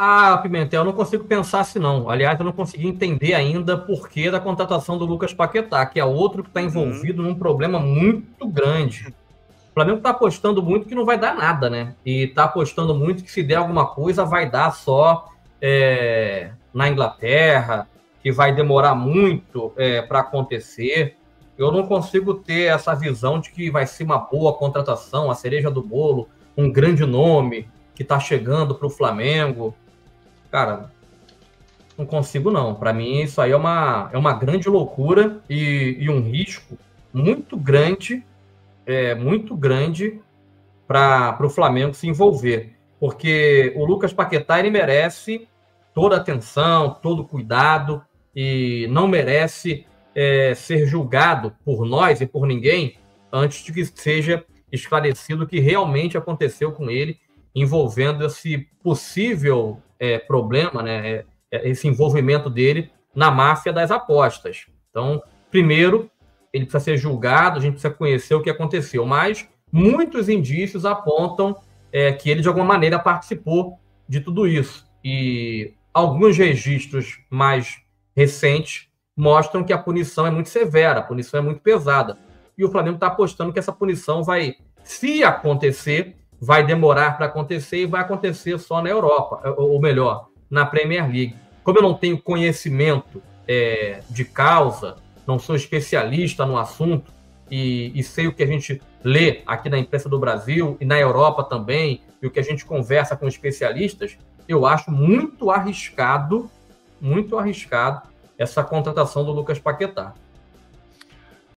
Ah, Pimentel, eu não consigo pensar assim, não. Aliás, eu não consegui entender ainda por que da contratação do Lucas Paquetá, que é outro que está Uhum. envolvido num problema muito grande. O Flamengo está apostando muito que não vai dar nada, né? E está apostando muito que se der alguma coisa vai dar só na Inglaterra, que vai demorar muito para acontecer. Eu não consigo ter essa visão de que vai ser uma boa contratação, a cereja do bolo, um grande nome que está chegando para o Flamengo. Cara, não consigo não. Para mim, isso aí é uma grande loucura e um risco muito grande para o Flamengo se envolver. Porque o Lucas Paquetá ele merece toda a atenção, todo o cuidado e não merece ser julgado por nós e por ninguém antes de que seja esclarecido o que realmente aconteceu com ele, envolvendo esse possível problema, né, esse envolvimento dele na máfia das apostas. Então, primeiro, ele precisa ser julgado, a gente precisa conhecer o que aconteceu, mas muitos indícios apontam que ele, de alguma maneira, participou de tudo isso. E alguns registros mais recentes mostram que a punição é muito severa, a punição é muito pesada. E o Flamengo está apostando que essa punição vai, se acontecer, vai demorar para acontecer e vai acontecer só na Europa, ou melhor, na Premier League. Como eu não tenho conhecimento de causa, não sou especialista no assunto e sei o que a gente lê aqui na imprensa do Brasil e na Europa também, e o que a gente conversa com especialistas, eu acho muito arriscado essa contratação do Lucas Paquetá.